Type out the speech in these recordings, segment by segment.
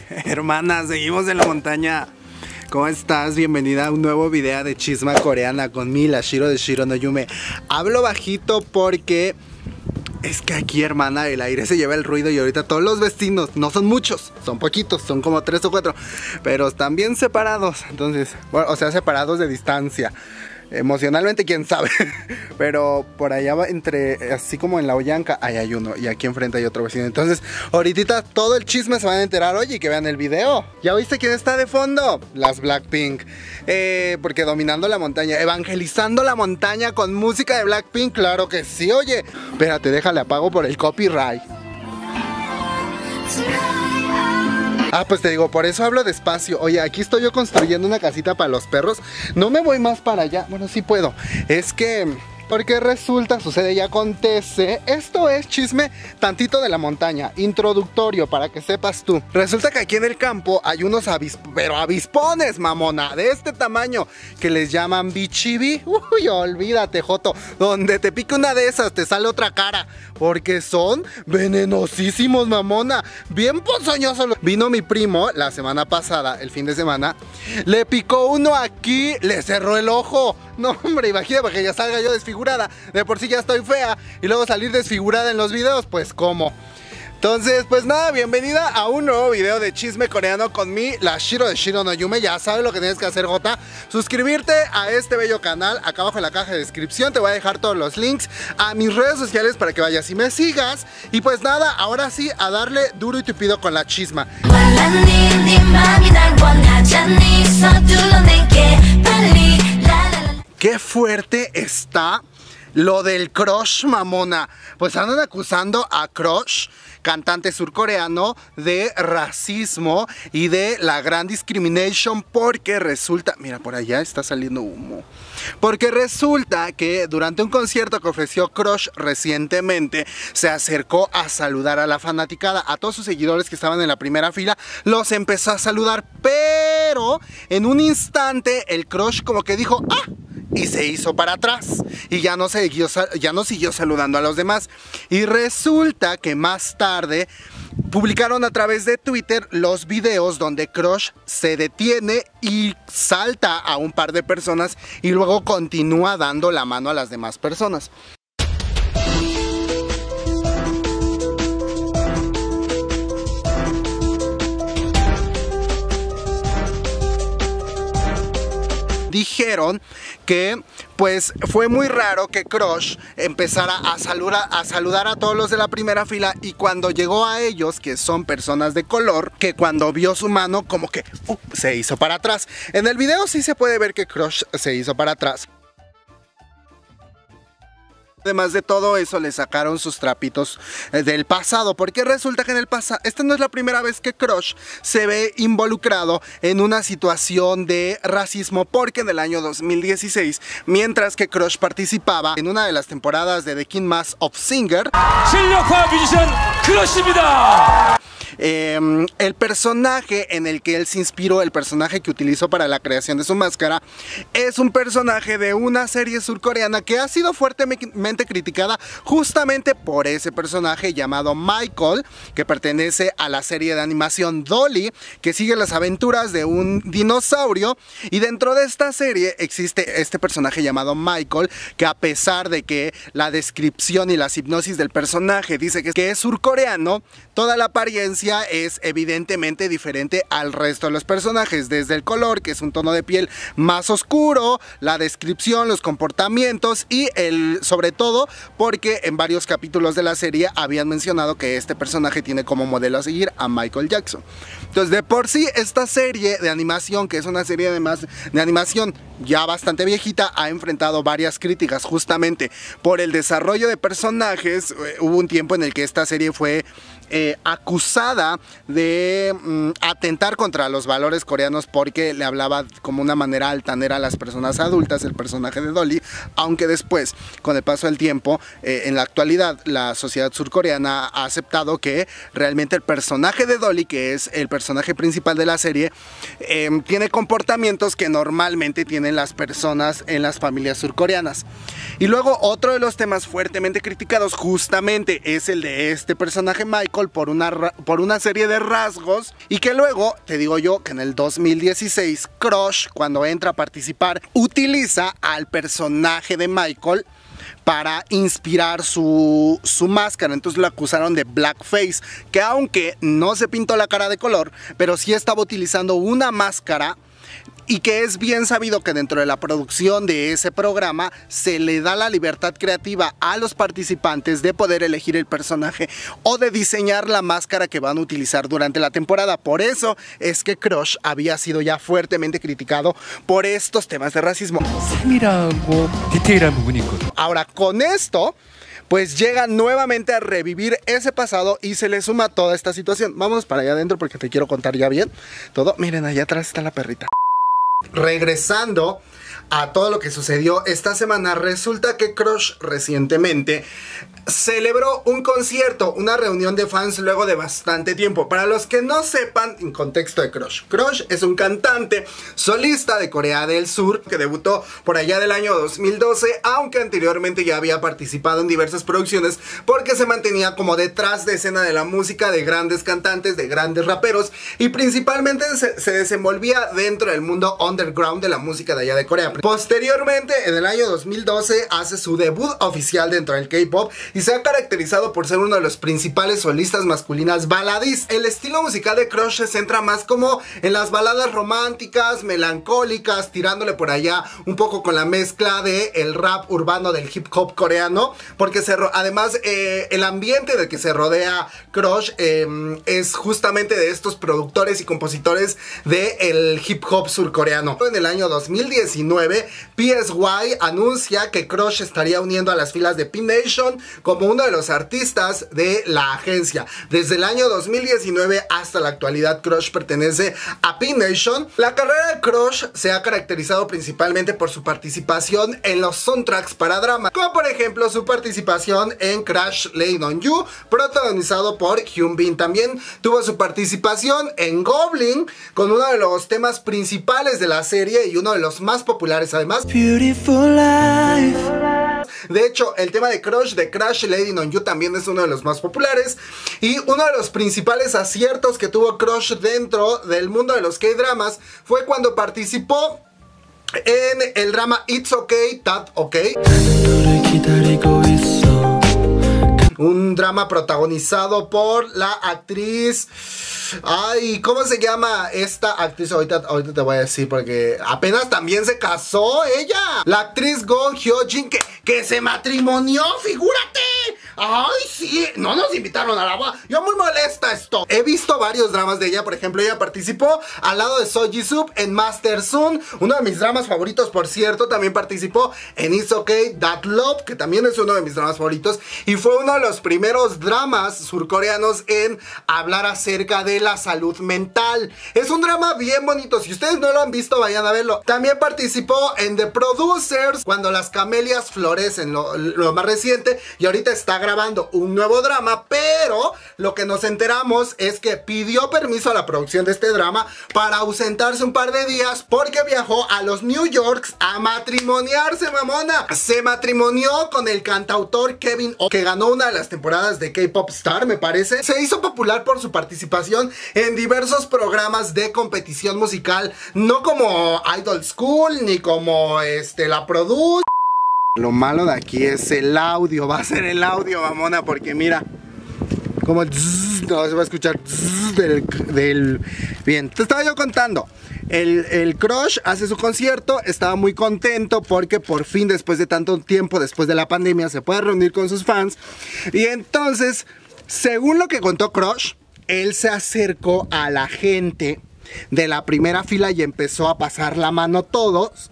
Hermana, seguimos en la montaña. ¿Cómo estás? Bienvenida a un nuevo video de chisma coreana con mi, la Shiro de Shiro no Yume. Hablo bajito porque es que aquí, hermana, el aire se lleva el ruido y ahorita todos los vecinos, no son muchos, son poquitos, son como 3 o 4, pero están bien separados. Entonces, bueno, o sea, separados de distancia. Emocionalmente, quién sabe. Pero por allá va entre, así como en la Ollanca, ahí hay uno. Y aquí enfrente hay otro vecino. Entonces, ahorita todo el chisme se van a enterar. Oye, que vean el video. ¿Ya viste quién está de fondo? Las Blackpink. Porque dominando la montaña, evangelizando la montaña con música de Blackpink. Claro que sí, oye. Espérate, déjale, apago por el copyright. Ah, pues te digo, por eso hablo despacio. Oye, aquí estoy yo construyendo una casita para los perros. No me voy más para allá. Bueno, sí puedo. Es que... porque resulta, sucede y acontece. Esto es chisme tantito de la montaña, introductorio para que sepas tú. Resulta que aquí en el campo hay unos pero avispones, mamona, de este tamaño, que les llaman bichibi. Uy, olvídate, joto. Donde te pique una de esas te sale otra cara, porque son venenosísimos, mamona. Bien ponzoñosos. Vino mi primo la semana pasada, el fin de semana. Le picó uno aquí, le cerró el ojo. No, hombre, imagínate, porque ya salga yo desfigurada. De por sí ya estoy fea. Y luego salir desfigurada en los videos, pues ¿cómo? Entonces, pues nada, bienvenida a un nuevo video de chisme coreano con mi, la Shiro de Shiro no Yume. Ya sabes lo que tienes que hacer, Jota. Suscribirte a este bello canal. Acá abajo en la caja de descripción te voy a dejar todos los links a mis redes sociales para que vayas y me sigas. Y pues nada, ahora sí, a darle duro y tupido con la chisma. Qué fuerte está lo del crush, mamona. Pues andan acusando a Crush, cantante surcoreano, de racismo y de la gran discrimination, porque resulta... Mira, por allá está saliendo humo. Porque resulta que durante un concierto que ofreció Crush recientemente, se acercó a saludar a la fanaticada, a todos sus seguidores que estaban en la primera fila, los empezó a saludar, pero en un instante el Crush como que dijo ¡ah! Y se hizo para atrás y ya no siguió saludando a los demás. Y resulta que más tarde publicaron a través de Twitter los videos donde Crush se detiene y salta a un par de personas y luego continúa dando la mano a las demás personas. Dijeron que pues fue muy raro que Crush empezara a saludar a todos los de la primera fila, y cuando llegó a ellos, que son personas de color, que cuando vio su mano como que se hizo para atrás. En el video sí se puede ver que Crush se hizo para atrás. Además de todo eso, le sacaron sus trapitos del pasado, porque resulta que en el pasado, esta no es la primera vez que Crush se ve involucrado en una situación de racismo, porque en el año 2016, mientras que Crush participaba en una de las temporadas de The King Mask of Singer, el personaje en el que él se inspiró, el personaje que utilizó para la creación de su máscara, es un personaje de una serie surcoreana que ha sido fuertemente criticada justamente por ese personaje llamado Michael, que pertenece a la serie de animación Dolly, que sigue las aventuras de un dinosaurio. Y dentro de esta serie existe este personaje llamado Michael, que a pesar de que la descripción y las hipnosis del personaje dice que es surcoreano, toda la apariencia es evidentemente diferente al resto de los personajes, desde el color, que es un tono de piel más oscuro, la descripción, los comportamientos y sobre todo porque en varios capítulos de la serie habían mencionado que este personaje tiene como modelo a seguir a Michael Jackson. Entonces, de por sí, esta serie de animación, que es una serie además de animación ya bastante viejita, ha enfrentado varias críticas justamente por el desarrollo de personajes. Hubo un tiempo en el que esta serie fue acusada de atentar contra los valores coreanos, porque le hablaba como una manera altanera a las personas adultas, el personaje de Dolly, aunque después, con el paso del tiempo, en la actualidad, la sociedad surcoreana ha aceptado que realmente el personaje de Dolly, que es el personaje principal de la serie, tiene comportamientos que normalmente tienen las personas en las familias surcoreanas. Y luego otro de los temas fuertemente criticados justamente es el de este personaje Michael por una serie de rasgos, y que luego, te digo yo, que en el 2016 Crush, cuando entra a participar, utiliza al personaje de Michael para inspirar su máscara. Entonces lo acusaron de blackface, que aunque no se pintó la cara de color, pero sí estaba utilizando una máscara, y que es bien sabido que dentro de la producción de ese programa se le da la libertad creativa a los participantes de poder elegir el personaje o de diseñar la máscara que van a utilizar durante la temporada. Por eso es que Crush había sido ya fuertemente criticado por estos temas de racismo. Ahora, con esto pues llegan nuevamente a revivir ese pasado y se le suma toda esta situación. Vámonos para allá adentro porque te quiero contar ya bien todo. Miren, allá atrás está la perrita. Regresando a todo lo que sucedió esta semana, resulta que Crush recientemente celebró un concierto, una reunión de fans luego de bastante tiempo. Para los que no sepan, en contexto de Crush, Crush es un cantante solista de Corea del Sur que debutó por allá del año 2012, aunque anteriormente ya había participado en diversas producciones porque se mantenía como detrás de escena de la música de grandes cantantes, de grandes raperos, y principalmente se desenvolvía dentro del mundo underground de la música de allá de Corea. Posteriormente, en el año 2012, hace su debut oficial dentro del K-pop y se ha caracterizado por ser uno de los principales solistas masculinas baladistas. El estilo musical de Crush se centra más como en las baladas románticas, melancólicas, tirándole por allá un poco con la mezcla de el rap urbano del hip hop coreano, porque además el ambiente del que se rodea Crush es justamente de estos productores y compositores del hip hop surcoreano. En el año 2019, PSY anuncia que Crush estaría uniendo a las filas de P-Nation como uno de los artistas de la agencia. Desde el año 2019 hasta la actualidad, Crush pertenece a P-Nation. La carrera de Crush se ha caracterizado principalmente por su participación en los soundtracks para drama, como por ejemplo su participación en Crash Landing on You, protagonizado por Hyun Bin. También tuvo su participación en Goblin, con uno de los temas principales de la serie y uno de los más populares además. Beautiful Life. De hecho, el tema de Crash Landing on You también es uno de los más populares, y uno de los principales aciertos que tuvo Crush dentro del mundo de los K-dramas fue cuando participó en el drama It's Okay, That Okay, un drama protagonizado por la actriz... Ay, ¿cómo se llama esta actriz? Ahorita te voy a decir porque apenas también se casó ella. La actriz Go Hyo-jin que se matrimonió, figúrate. Ay, sí, no nos invitaron a la boda. Yo muy molesta esto. He visto varios dramas de ella. Por ejemplo, ella participó al lado de So Ji-sub en Master Sun, uno de mis dramas favoritos, por cierto. También participó en It's Okay, That Love, que también es uno de mis dramas favoritos, y fue uno de los primeros dramas surcoreanos en hablar acerca de la salud mental. Es un drama bien bonito. Si ustedes no lo han visto, vayan a verlo. También participó en The Producers, Cuando las camelias florecen, lo más reciente, y ahorita está grabando un nuevo drama. Pero lo que nos enteramos es que pidió permiso a la producción de este drama para ausentarse un par de días porque viajó a los New Yorks a matrimoniarse, mamona. Se matrimonió con el cantautor Kevin O, que ganó una de las temporadas de K-Pop Star, me parece. Se hizo popular por su participación en diversos programas de competición musical, no como Idol School ni como la Produce. Lo malo de aquí es el audio, va a ser el audio, mamona, porque mira, como no se va a escuchar del... Bien, te estaba yo contando. El Crush hace su concierto, estaba muy contento porque por fin, después de tanto tiempo, después de la pandemia, se puede reunir con sus fans. Y entonces, según lo que contó Crush, él se acercó a la gente de la primera fila y empezó a pasar la mano a todos.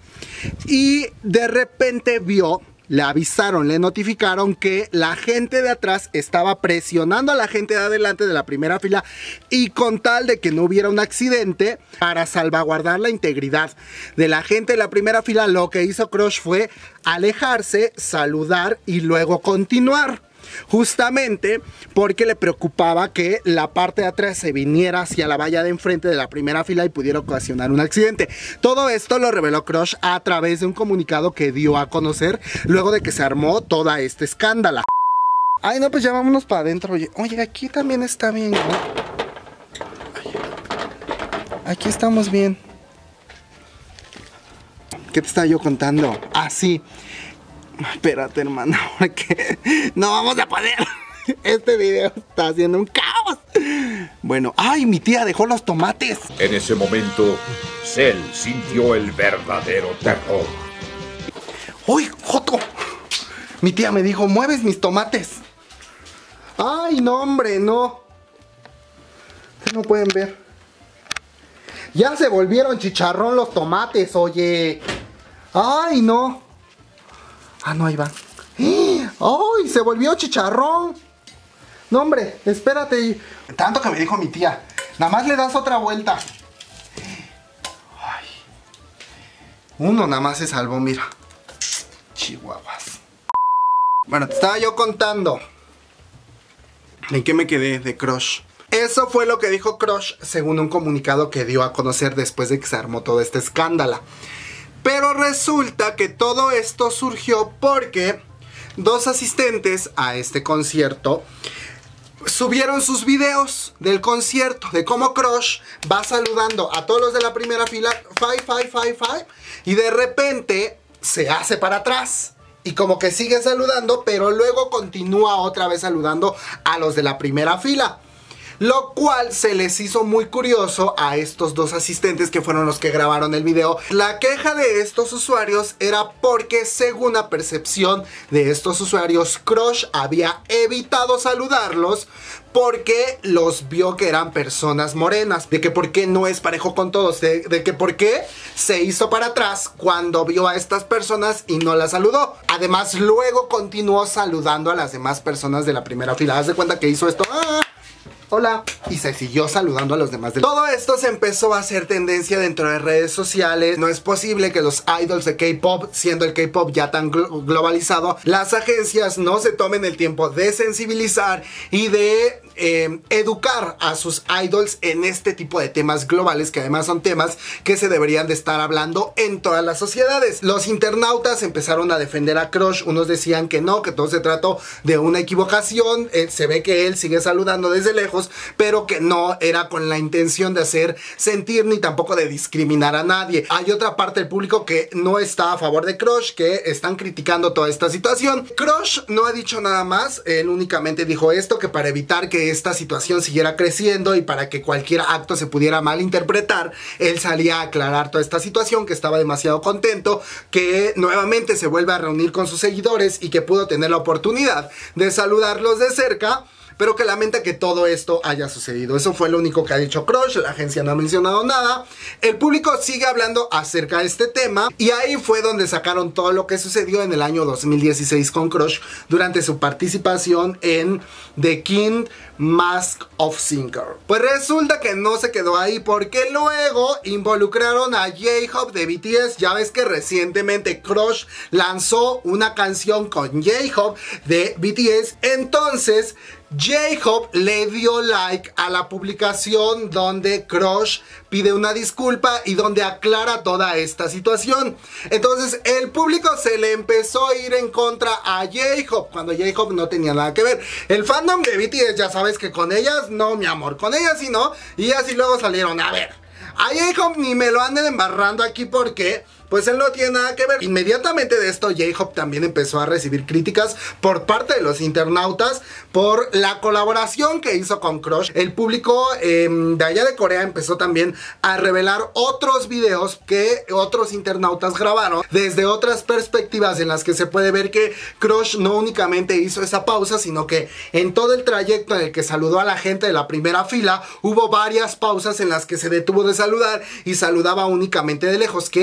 Y de repente le avisaron, le notificaron que la gente de atrás estaba presionando a la gente de adelante de la primera fila, y con tal de que no hubiera un accidente, para salvaguardar la integridad de la gente de la primera fila, lo que hizo Crush fue alejarse, saludar y luego continuar. justamente porque le preocupaba que la parte de atrás se viniera hacia la valla de enfrente de la primera fila y pudiera ocasionar un accidente. Todo esto lo reveló Crush a través de un comunicado que dio a conocer luego de que se armó toda esta escándala. Ay, no, pues ya vámonos para adentro. Oye, aquí también está bien, ¿no? Aquí estamos bien. ¿Qué te estaba yo contando? Ah, sí. Espérate, hermano, porque no vamos a poder. Este video está haciendo un caos. Bueno, ¡ay! Mi tía dejó los tomates. En ese momento, Cell sintió el verdadero terror. ¡Uy, Joto! Mi tía me dijo, mueves mis tomates. ¡Ay, no, hombre, no! No pueden ver. Ya se volvieron chicharrón los tomates, oye. ¡Ay, no! Ah, no, ahí va. ¡Ay, se volvió chicharrón! No, hombre, espérate. Tanto que me dijo mi tía. Nada más le das otra vuelta. Ay. Uno nada más se salvó, mira. Chihuahuas. Bueno, te estaba yo contando. ¿En qué me quedé de Crush? Eso fue lo que dijo Crush según un comunicado que dio a conocer después de que se armó todo este escándalo. Pero resulta que todo esto surgió porque dos asistentes a este concierto subieron sus videos del concierto, de cómo Crush va saludando a todos los de la primera fila, five, y de repente se hace para atrás. Y como que sigue saludando, pero luego continúa otra vez saludando a los de la primera fila. Lo cual se les hizo muy curioso a estos dos asistentes que fueron los que grabaron el video. La queja de estos usuarios era porque, según la percepción de estos usuarios, Crush había evitado saludarlos porque los vio que eran personas morenas. De que por qué no es parejo con todos. De que por qué se hizo para atrás cuando vio a estas personas y no las saludó. Además, luego continuó saludando a las demás personas de la primera fila. Haz de cuenta que hizo esto. Hola, y se siguió saludando a los demás. Todo esto se empezó a hacer tendencia dentro de redes sociales. No es posible que los idols de K-pop, siendo el K-pop ya tan globalizado, las agencias no se tomen el tiempo de sensibilizar y de educar a sus idols en este tipo de temas globales, que además son temas que se deberían de estar hablando en todas las sociedades. Los internautas empezaron a defender a Crush. Unos decían que no, que todo se trató de una equivocación. Se ve que él sigue saludando desde lejos, pero que no era con la intención de hacer sentir ni tampoco de discriminar a nadie. Hay otra parte del público que no está a favor de Crush, que están criticando toda esta situación. Crush no ha dicho nada más. Él únicamente dijo esto, que para evitar que esta situación siguiera creciendo y para que cualquier acto se pudiera malinterpretar, él salía a aclarar toda esta situación, que estaba demasiado contento, que nuevamente se vuelve a reunir con sus seguidores y que pudo tener la oportunidad de saludarlos de cerca, pero que lamenta que todo esto haya sucedido. Eso fue lo único que ha dicho Crush. La agencia no ha mencionado nada. El público sigue hablando acerca de este tema, y ahí fue donde sacaron todo lo que sucedió en el año 2016 con Crush durante su participación en The King Mask of Singer. Pues resulta que no se quedó ahí, porque luego involucraron a J-Hope de BTS. Ya ves que recientemente Crush lanzó una canción con J-Hope de BTS. Entonces J-Hope le dio like a la publicación donde Crush pide una disculpa y donde aclara toda esta situación. Entonces el público se le empezó a ir en contra a J-Hope, cuando J-Hope no tenía nada que ver. El fandom de BTS, ya sabes que con ellas no, mi amor, con ellas sí no. Y así luego salieron, a ver, a J-Hope ni me lo anden embarrando aquí porque pues él no tiene nada que ver. Inmediatamente de esto, J-Hope también empezó a recibir críticas por parte de los internautas por la colaboración que hizo con Crush. El público de allá de Corea empezó también a revelar otros videos que otros internautas grabaron desde otras perspectivas, en las que se puede ver que Crush no únicamente hizo esa pausa, sino que en todo el trayecto en el que saludó a la gente de la primera fila, hubo varias pausas en las que se detuvo de saludar y saludaba únicamente de lejos, que la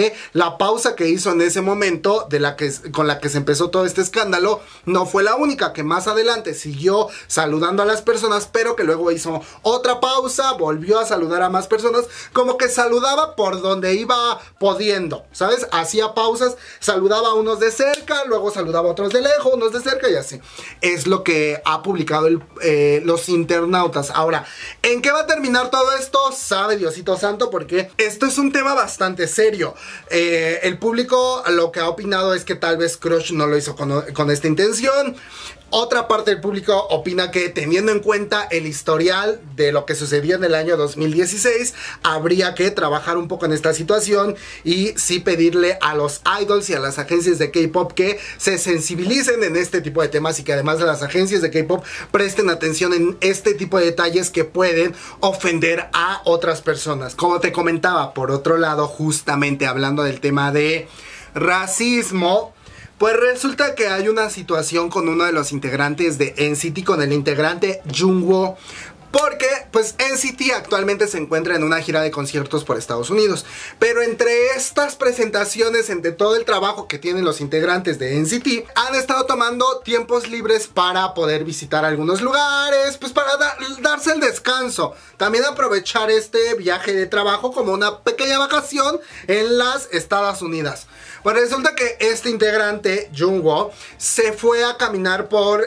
la pausa que hizo en ese momento con la que se empezó todo este escándalo no fue la única, que más adelante siguió saludando a las personas, pero que luego hizo otra pausa, volvió a saludar a más personas, como que saludaba por donde iba pudiendo, ¿sabes? Hacía pausas, saludaba a unos de cerca, luego saludaba a otros de lejos, unos de cerca y así. Es lo que ha publicado los internautas. Ahora, ¿en qué va a terminar todo esto? Sabe Diosito Santo, porque esto es un tema bastante serio. El público lo que ha opinado es que tal vez Crush no lo hizo con esta intención. Otra parte del público opina que, teniendo en cuenta el historial de lo que sucedió en el año 2016, habría que trabajar un poco en esta situación y sí pedirle a los idols y a las agencias de K-pop que se sensibilicen en este tipo de temas, y que además de las agencias de K-pop presten atención en este tipo de detalles que pueden ofender a otras personas. Como te comentaba, por otro lado, justamente hablando del tema de racismo, pues resulta que hay una situación con uno de los integrantes de NCT, con el integrante Jungwoo, porque pues NCT actualmente se encuentra en una gira de conciertos por Estados Unidos. Pero entre estas presentaciones, entre todo el trabajo que tienen los integrantes de NCT, han estado tomando tiempos libres para poder visitar algunos lugares, pues para darse el descanso. También aprovechar este viaje de trabajo como una pequeña vacación en las Estados Unidos. Pues resulta que este integrante, Jungwoo, se fue a caminar por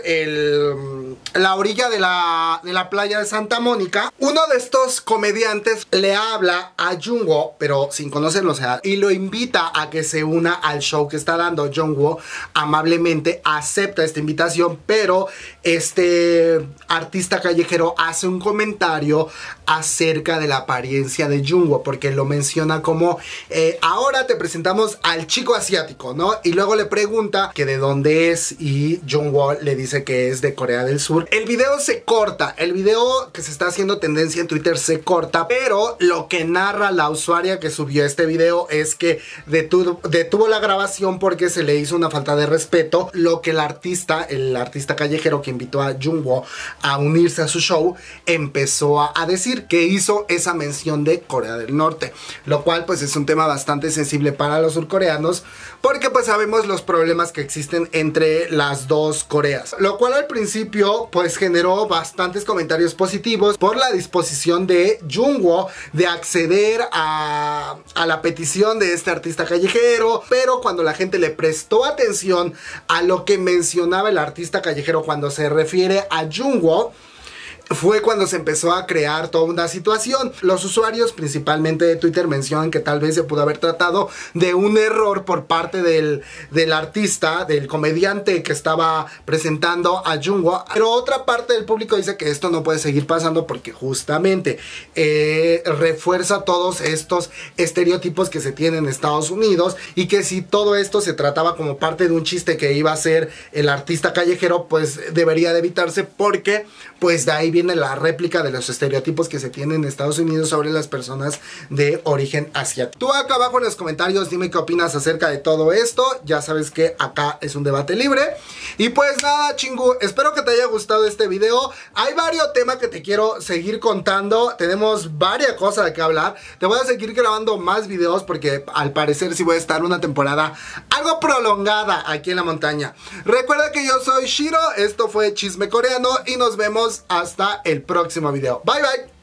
la orilla de la playa de Santa Mónica. Uno de estos comediantes le habla a Jungwoo, pero sin conocerlo, o sea, y lo invita a que se una al show que está dando. Jungwoo amablemente acepta esta invitación, pero este artista callejero hace un comentario acerca de la apariencia de Jungwoo, porque lo menciona como ahora te presentamos al chico asiático, ¿no? Y luego le pregunta que de dónde es, y Jungwoo le dice que es de Corea del Sur. El video se corta, el video que se está haciendo tendencia en Twitter se corta, pero lo que narra la usuaria que subió este video es que detuvo la grabación porque se le hizo una falta de respeto. Lo que el artista callejero que invitó a Jungwoo a unirse a su show empezó a decir, que hizo esa mención de Corea del Norte, lo cual pues es un tema bastante sensible para los surcoreanos, porque pues sabemos los problemas que existen entre las dos Coreas, lo cual al principio pues generó bastantes comentarios positivos por la disposición de Jungwoo de acceder a la petición de este artista callejero. Pero cuando la gente le prestó atención a lo que mencionaba el artista callejero cuando se refiere a Jungwoo, fue cuando se empezó a crear toda una situación. Los usuarios, principalmente de Twitter, mencionan que tal vez se pudo haber tratado de un error por parte del artista, del comediante que estaba presentando a Jungwoo. Pero otra parte del público dice que esto no puede seguir pasando porque justamente refuerza todos estos estereotipos que se tienen en Estados Unidos, y que si todo esto se trataba como parte de un chiste que iba a hacer el artista callejero, pues debería de evitarse, porque pues de ahí viene la réplica de los estereotipos que se tienen en Estados Unidos sobre las personas de origen asiático. Tú acá abajo en los comentarios dime qué opinas acerca de todo esto. Ya sabes que acá es un debate libre. Y pues nada, chingu, espero que te haya gustado este video. Hay varios temas que te quiero seguir contando. Tenemos varias cosas de que hablar. Te voy a seguir grabando más videos porque al parecer sí voy a estar una temporada algo prolongada aquí en la montaña. Recuerda que yo soy Shiro, esto fue Chisme Coreano y nos vemos hasta el próximo video. Bye bye.